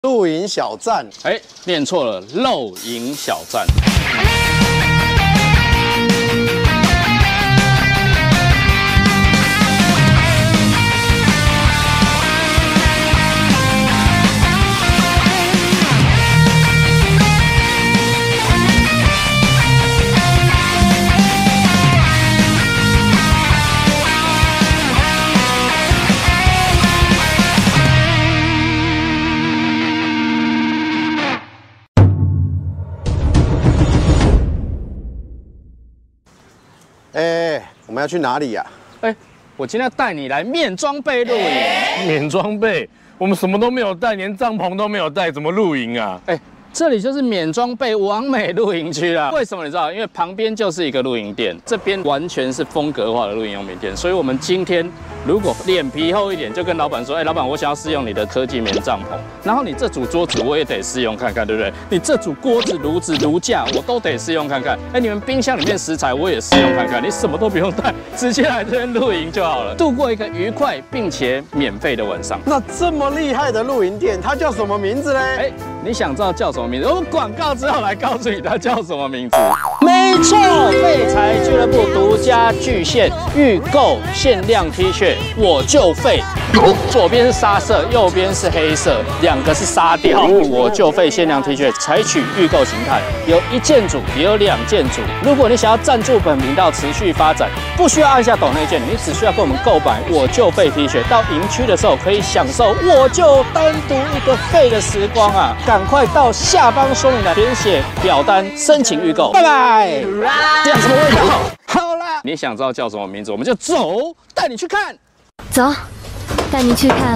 露营小站， 念错了，露营小站。 我们要去哪里呀？ 我今天要带你来面装备露营。 免装备，我们什么都没有带，连帐篷都没有带，怎么露营啊？ 这里就是免装备完美露营区啦。为什么你知道？因为旁边就是一个露营店，这边完全是风格化的露营用品店。所以我们今天如果脸皮厚一点，就跟老板说：“老板，我想要试用你的科技棉帐篷。然后你这组桌子我也得试用看看，对不对？你这组锅子、炉子、炉架我都得试用看看。你们冰箱里面食材我也试用看看。你什么都不用带，直接来这边露营就好了，度过一个愉快并且免费的晚上。 那这么厉害的露营店，它叫什么名字呢？ 你想知道叫什么名字？我们广告之后来告诉你它叫什么名字。没错，废材俱乐部独家巨献预购限量 T 恤，我就废。左边是沙色，右边是黑色，两个是沙雕。我就废限量 T 恤采取预购形态，有1件组，也有2件组。如果你想要赞助本频道持续发展，不需要按下抖内键，你只需要跟我们购买我就废 T 恤，到营区的时候可以享受我就单独一个废的时光啊！赶快到下方说明栏填写表单申请预购，拜拜。这样什么味道？好啦，你想知道叫什么名字，我们就走，带你去看。 走，带你去看。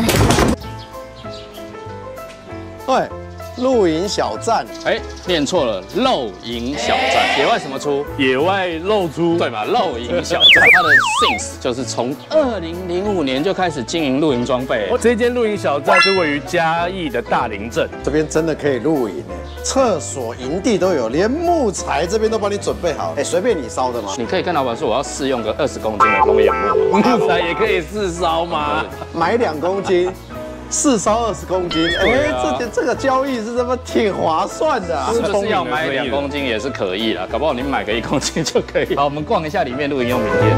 露营小站， 念错了，露营小站。野外什么出？ 野外露出， 对吧？露营小站，它的 since 就是从2005年就开始经营露营装备。 这间露营小站是位于嘉义的大林镇， 这边真的可以露营厕所、营地都有，连木材这边都帮你准备好，随便你烧的吗？ 你可以跟老板说我要试用个20公斤的龙眼木， 木材也可以试烧吗？ 买2公斤。4烧20公斤，这个交易是这么挺划算的啊！ 是不是要买2公斤也是可以啦？搞不好你买个1公斤就可以。好，我们逛一下里面露营用品店。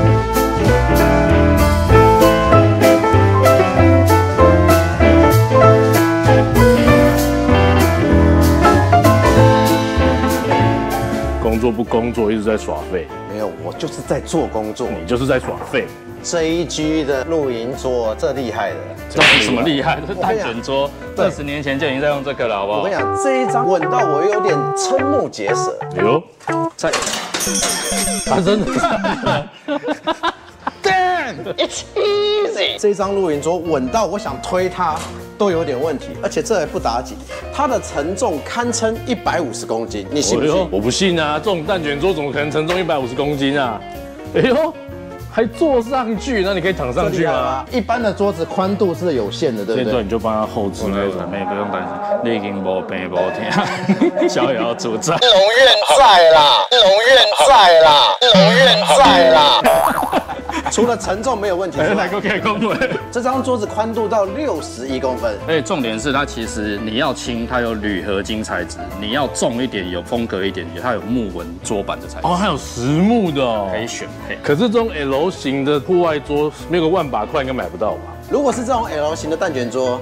工作不工作，一直在耍废。 没有，我就是在做工作。 你就是在耍废。 JG 的露营桌，这厉害的。 这是什么厉害？这是蛋卷桌，20年前就已经在用这个了，好不好？ 我跟你讲，这一张稳到我有点瞠目结舌。 在，真的。Damn, it's easy。 这张露营桌稳到我想推它都有点问题，而且这还不打紧，它的承重堪称150公斤，你信不信？ 我不信啊！这种蛋卷桌怎么可能承重150公斤啊？还坐上去，那你可以躺上去吗？ 一般的桌子宽度是有限的，对不对？ 现在你就帮他后置那种， 不用担心，你已经没病没痛，逍遥主张。 龙院在啦，龙院在啦。除了承重没有问题之外，这张桌子宽度到61公分。 而且重点是它其实你要轻，它有铝合金材质；你要重一点，有风格一点，它有木纹桌板的材质。 还有实木的哦， 可以选配。 可是这种 L 型的户外桌，没有个100把块应该买不到吧？ 如果是这种 L 型的蛋卷桌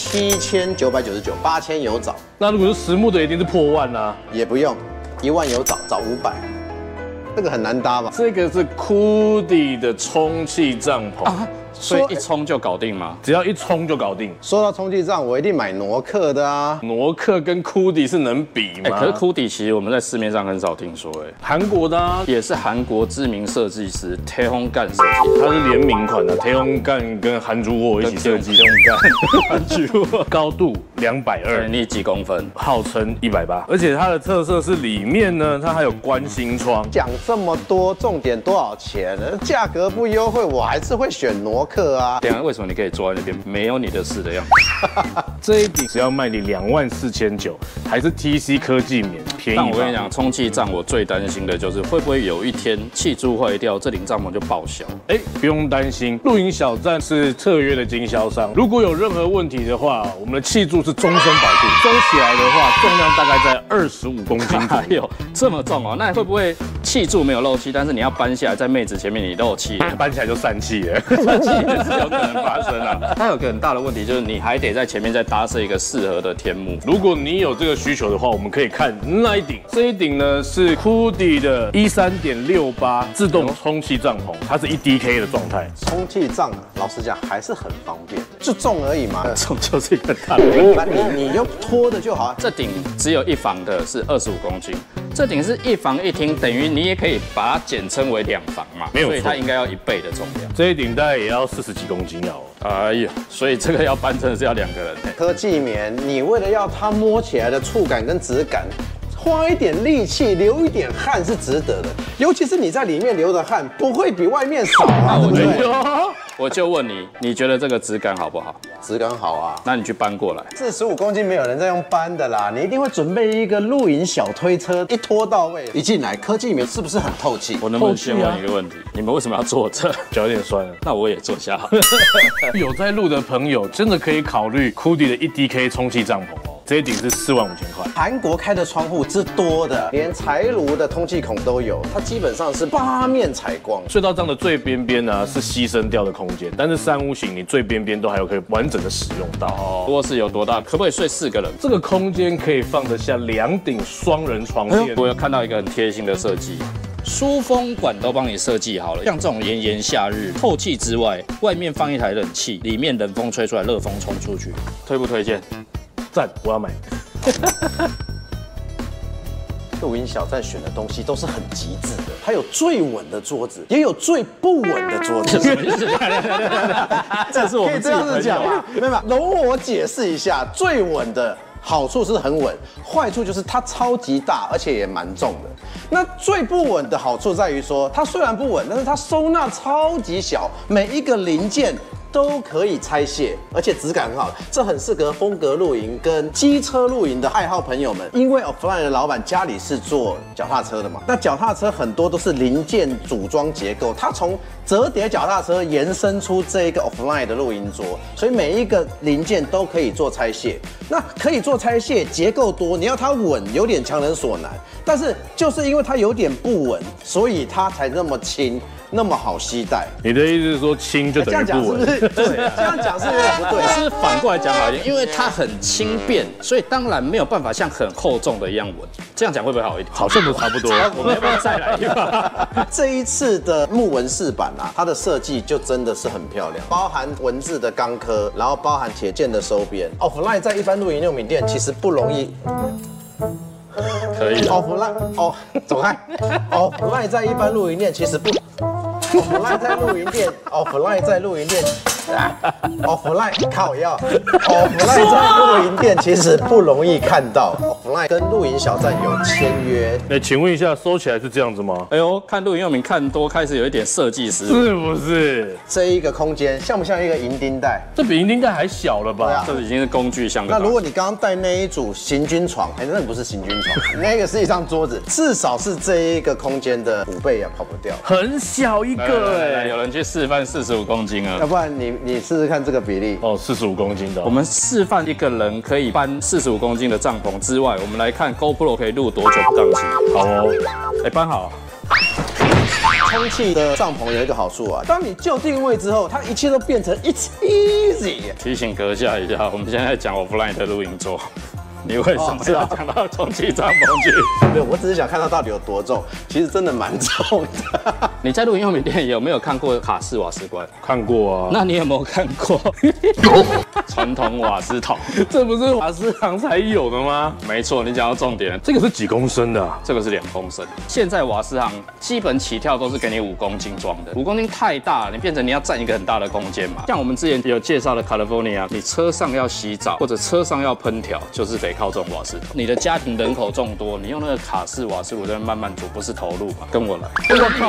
，7999，8000有找。 那如果是实木的，一定是破万啊。 也不用，1万有找500。这个很难搭吧？ 这个是 Coody 的充气帐篷啊，所以一冲就搞定吗？ 只要一冲就搞定。 说到充气帐，我一定买挪克的啊。 挪克跟 Coody 是能比吗？ 可是 Coody 其实我们在市面上很少听说， 韩国的啊， 也是韩国知名设计师 Taehyung-gun 设计， 它是联名款的 Taehyung-gun 跟韩珠沃一起设计的。韩珠沃高度220， 你几公分？ 号称180，而且它的特色是里面呢，它还有观星窗。 讲这么多，重点多少钱？价格不优惠，我还是会选挪克啊。 等一下为什么你可以坐在那边没有你的事的样子？ 这一顶只要卖你24900，还是 TC 科技棉， 便宜。 但我跟你讲，充气帐我最担心的就是会不会有一天气柱坏掉，这顶帐篷就报销。 不用担心，露营小站是特约的经销商，如果有任何问题的话，我们的气柱是终身保固，收起来的话重量大概在25公斤左右。 哎呦，这么重哦，那会不会气柱没有漏气，但是你要搬下来在妹子前面你漏气， 搬起来就散气了， 散气也是有可能发生啊。它有个很大的问题就是你还得在前面再搭设一个适合的天幕。 如果你有这个需求的话，我们可以看那一顶，这一顶呢是 Hoodie 的 13.68自动充气帐篷，它是1DK 的状态。 充气帐啊，老实讲还是很方便的，就重而已嘛。 重就是一个大的。 你用拖的就好。 这顶只有一房的是25公斤，这顶是一房一厅，等于你也可以把它简称为2房嘛， 没有错， 所以它应该要1倍的重量。 这一顶大概也要40几公斤要。 哎呀，所以这个要搬真的是要2个人。 科技棉，你为了要它摸起来的触感跟质感，花一点力气，流一点汗是值得的。尤其是你在里面流的汗不会比外面少啊。 我就问你，你觉得这个质感好不好？ 质感好啊， 那你去搬过来。 45公斤没有人在用搬的啦，你一定会准备一个露营小推车，一拖到位。一进来，科技棉是不是很透气？ 我能不能先问一个问题？你们为什么要坐这？ 脚有点酸了。 那我也坐下好。 有在录的朋友真的可以考虑 Hoodie 的1DK 充气帐篷哦。这一顶是45000块。 韩国开的窗户之多的，连柴炉的通气孔都有，它基本上是8面采光。 隧道帐的最边边呢是牺牲掉的空间，但是3屋型你最边边都还有可以完整的使用到。 哦，卧室有多大？可不可以睡4个人？ 这个空间可以放得下2顶双人床垫。 我有看到一个很贴心的设计。疏风管都帮你设计好了，像这种炎炎夏日，透气之外，外面放一台冷气，里面冷风吹出来，热风冲出去，推不推荐？ 赞，我要买。 露营小站选的东西都是很极致的，它有最稳的桌子，也有最不稳的桌子。 什么意思？这是我们自己朋友啊。 没有，容我解释一下，最稳的好处是很稳，坏处就是它超级大，而且也蛮重的。那最不稳的好处在于说，它虽然不稳，但是它收纳超级小，每一个零件都可以拆卸，而且质感很好，这很适合风格露营跟机车露营的爱好朋友们。因为 Offline 的老板家里是做脚踏车的嘛，那脚踏车很多都是零件组装结构，它从折叠脚踏车延伸出这一个 Offline 的露营桌，所以每一个零件都可以做拆卸。那可以做拆卸，结构多，你要它稳，有点强人所难。但是就是因为它有点不稳，所以它才那么轻，那么好携带。 你的意思是说轻就等于不稳？ 这样讲是不是？对，这样讲是有点不对。 是反过来讲好一点，因为它很轻便，所以当然没有办法像很厚重的一样稳。这样讲会不会好一点？ 好像都差不多。 我们要不要再来一把？ 这一次的木纹饰板啊，它的设计就真的是很漂亮，包含文字的钢刻，然后包含铁件的收边。Offline 在一般露营用品店其实不容易。 可以。 Offline 哦，走开。Offline 在一般露营店其实不。Offline 在露营店 ，Offline 在露营店。Offline 靠腰 ，Offline 在露营店其实不容易看到。Offline 跟露营小站有签约。 请问一下，收起来是这样子吗？ 哎呦，看露营用品看多，开始有一点设计师， 是不是？ 这一个空间像不像一个银钉袋？ 这比银钉袋还小了吧？ 这已经是工具箱了。 那如果你刚刚带那一组行军床，那个不是行军床，那个是一张桌子，至少是这一个空间的5倍啊，跑不掉。 很小一个哎， 有人去示范45公斤啊， 要不然你试试看这个比例哦，45公斤的。 我们示范一个人可以搬45公斤的帐篷之外，我们来看 GoPro 可以录多久不宕机。 好哦， 搬好。 充气的帐篷有一个好处啊，当你就定位之后，它一切都变成 It's easy。 提醒阁下一下，我们现在讲 Offline 的露营桌。你为什么要讲到充气帐篷去？ 没有，我只是想看它到底有多重，其实真的蛮重的。 你在露营用品店有没有看过卡式瓦斯罐？ 看过啊。 那你有没有看过传统瓦斯桶？ 这不是瓦斯行才有的吗？ 没错，你讲到重点。 这个是几公升的啊？ 这个是2公升。现在瓦斯行基本起跳都是给你5公斤装的，5公斤太大了，你变成你要占一个很大的空间嘛。像我们之前有介绍的 California， 你车上要洗澡或者车上要烹调，就是得靠这种瓦斯桶。你的家庭人口众多，你用那个卡式瓦斯炉在那慢慢煮，不是投入嘛？跟我来。 我靠，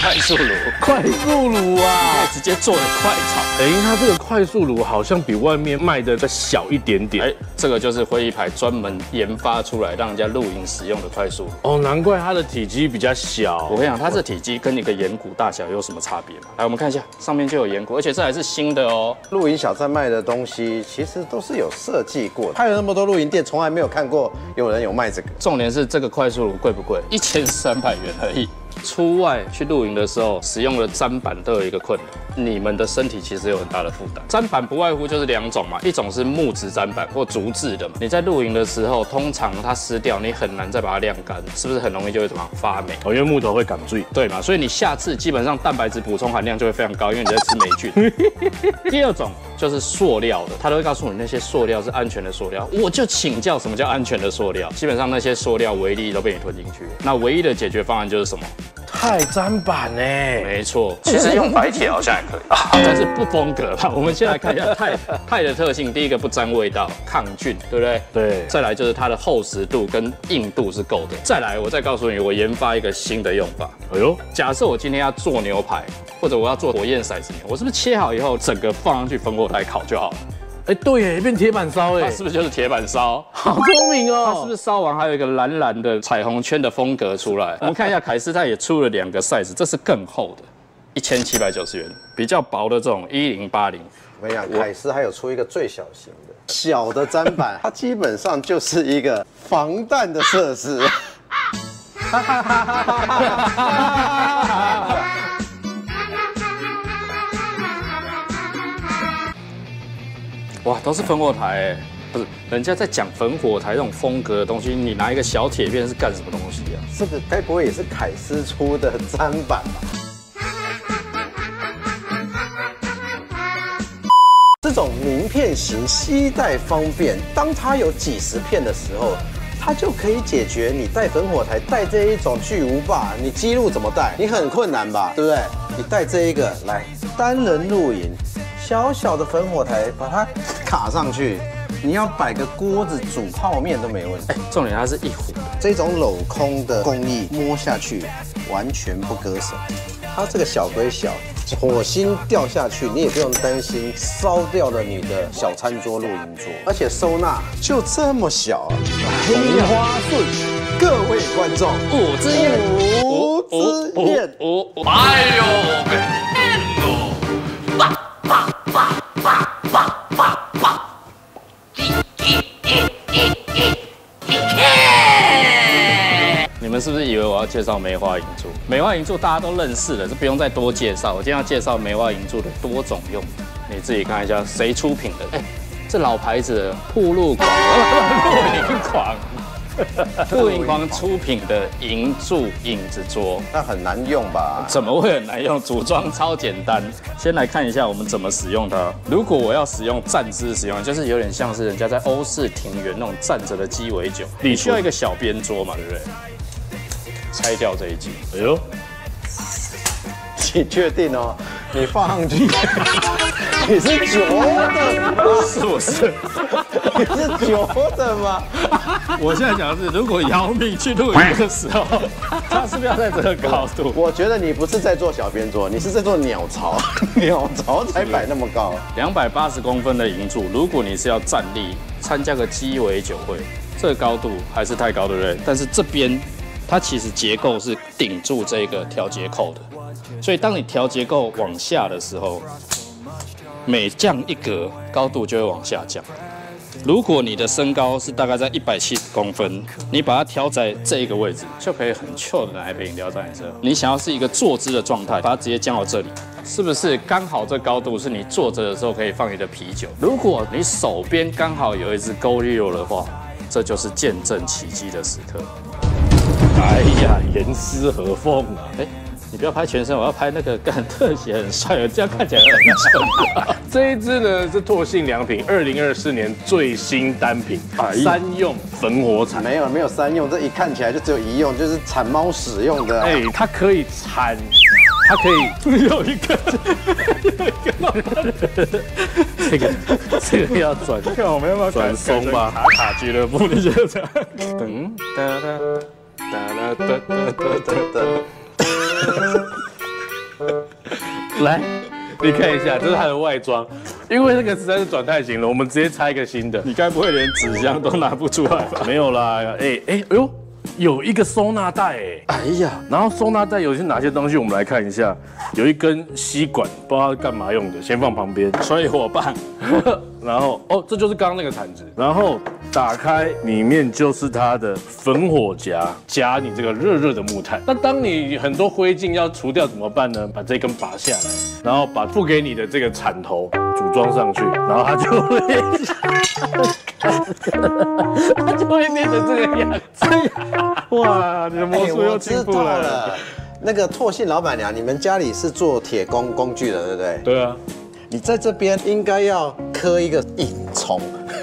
快速炉， 快速炉啊， 直接做的快炒。 它这个快速炉好像比外面卖的再小一点点。 这个就是辉一牌专门研发出来让人家露营使用的快速炉。 哦，难怪它的体积比较小。 我跟你讲，它这体积跟一个盐鼓大小有什么差别吗？来，我们看一下，上面就有盐鼓，而且这还是新的哦。 露营小站卖的东西其实都是有设计过的，开了那么多露营店，从来没有看过有人有卖这个。 重点是这个快速炉贵不贵？1300元而已。出外去露营的时候，使用的砧板都有一个困难，你们的身体其实有很大的负担。砧板不外乎就是2种嘛，一种是木质砧板或竹制的嘛。你在露营的时候，通常它湿掉，你很难再把它晾干，是不是很容易就会怎么发霉？ 因为木头会感罪， 对嘛？所以你下次基本上蛋白质补充含量就会非常高，因为你在吃霉菌。第二种就是塑料的，它都会告诉你那些塑料是安全的塑料。我就请教什么叫安全的塑料？基本上那些塑料微粒都被你吞进去。那唯一的解决方案就是什么？ 钛砧板呢？ 没错，其实用白铁好像也可以，但是不风格吧。我们先来看一下钛的特性，第一个不沾味道，抗菌，对不对？ 对。 再来就是它的厚实度跟硬度是够的。再来，我再告诉你，我研发一个新的用法。哎呦，假设我今天要做牛排，或者我要做火焰骰子牛，我是不是切好以后整个放上去烽火台烤就好了？ 对耶，变铁板烧它是不是就是铁板烧？ 好聪明哦！ 它是不是烧完还有一个蓝蓝的彩虹圈的风格出来？我们看一下，凯斯它也出了2个 size， 这是更厚的，1790元，比较薄的这种1080。 我跟你讲，凯斯还有出一个最小型的，小的砧板，它基本上就是一个防弹的设施。 哇，都是烽火台不是？人家在讲烽火台这种风格的东西，你拿一个小铁片是干什么东西啊？ 这个该不会也是凯斯出的砧板吧？这种名片型，携带方便，当它有几十片的时候，它就可以解决你带烽火台带这一种巨无霸，你基路怎么带？你很困难吧，对不对？你带这一个来，单人露营。小小的烽火台，把它卡上去，你要摆个锅子煮泡面都没问题。 重点它是一壶的， 这种镂空的工艺摸下去完全不割手。它这个小归小，火星掉下去你也不用担心烧掉了你的小餐桌、露营桌，而且收纳就这么小啊，红花顺。各位观众， 五之宴， 哎呦！ 你们是不是以为我要介绍梅花银柱？梅花银柱大家都认识了，这不用再多介绍。我今天要介绍梅花银柱的多种用途，你自己看一下谁出品的。这老牌子的铺路狂，露营狂。露营狂出品的银柱影子桌， 那很难用吧？ 怎么会很难用？组装超简单。先来看一下我们怎么使用它。如果我要使用站姿使用，就是有点像是人家在欧式庭园那种站着的鸡尾酒，你需要一个小边桌嘛，对不对？拆掉这一集。哎呦， 你确定哦？你放上去，你是揪的吗？ 是不是？ 你是揪的吗？ 我现在讲的是，如果姚明去露营的时候，他是不是要在这个高度？ 我觉得你不是在做小边桌，你是在做鸟巢，鸟巢才摆那么高。 280公分的银柱，如果你是要站立参加个鸡尾酒会，这个高度还是太高，对不对？但是这边它其实结构是顶住这个调节扣的，所以当你调节扣往下的时候，每降一格，高度就会往下降。如果你的身高是大概在170公分，你把它调在这一个位置，就可以很 chill 的拿一杯饮料在你这。你想要是一个坐姿的状态，把它直接降到这里，是不是刚好这高度是你坐着的时候可以放你的啤酒？如果你手边刚好有一只 GoPro 的话，这就是见证奇迹的时刻。 哎呀，严丝合缝啊！ 你不要拍全身，我要拍那个干特写很帅的，这样看起来很蠢。 这一支呢是拓信良品2024年最新单品，3用焚火铲。 没有3用，这一看起来就只有1用，就是铲猫屎用的。 它可以铲，它可以有一个， 这个要转， 看我们要不要转松吧？ 卡俱乐部，你觉得这样？噔哒哒哒哒哒哒哒哒。 来，你看一下，这是它的外装，因为那个实在是转太行了，我们直接拆一个新的。 你该不会连纸箱都拿不出来吧？ 没有啦，哎呦，有一个收纳袋哎呀，然后收纳袋有些哪些东西，我们来看一下，有一根吸管，不知道干嘛用的，先放旁边。 吹火棒， 然后这就是刚刚那个铲子，然后打开里面就是它的焚火夹，夹你这个热热的木炭。那当你很多灰烬要除掉怎么办呢？把这根拔下来，然后把付给你的这个铲头组装上去，然后它就会，它就会变成这个样子。哇，你的魔术又进步了。 那个拓信老板娘，你们家里是做铁工具的，对不对？ 对啊。 你在这边应该要刻一个引虫，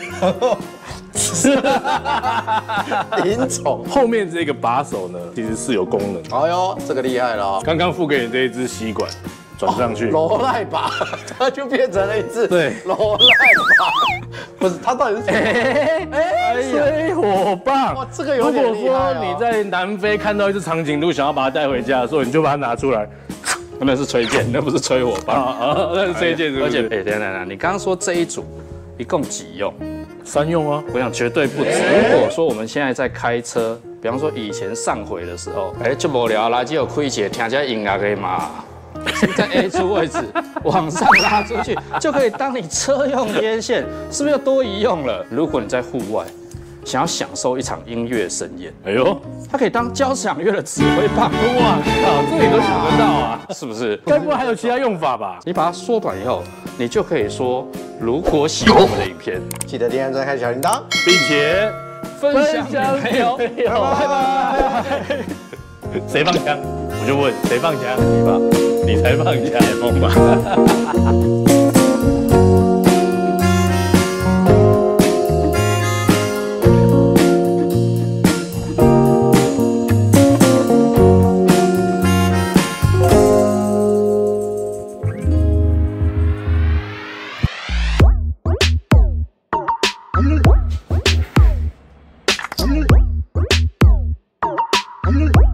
引虫。 后面这个把手呢，其实是有功能。 哎呦，这个厉害了哦！ 刚刚付给你这一支吸管，转上去， 罗赖把，它就变成了一只罗赖把。不是，它到底是什么？ 吹火棒。 哇，这个有点厉害哦。 如果说你在南非看到一只长颈鹿，想要把它带回家的时候，你就把它拿出来。 那是吹箭，那不是吹火棒那是吹箭是不是？ 而且，等，你刚刚说这一组一共几用 ？3用啊！ 我想绝对不止。如果说我们现在在开车，比方说以前上回的时候，就无聊，垃圾有开起来，听下音乐可以嘛？在 A 出位置往上拉出去，就可以当你车用天线，是不是又多一用了？如果你在户外想要享受一场音乐盛宴， 哎呦， 它可以当交响乐的指挥棒。 哇靠，这你都想得到啊？ 是不是？ 该不会还有其他用法吧？ 你把它缩短以后，你就可以说，如果喜欢我们的影片， 记得点赞、开小铃铛， 并且分享给朋友。拜拜。 谁放枪？我就问谁放枪？你才放枪，疯吧？ 嗯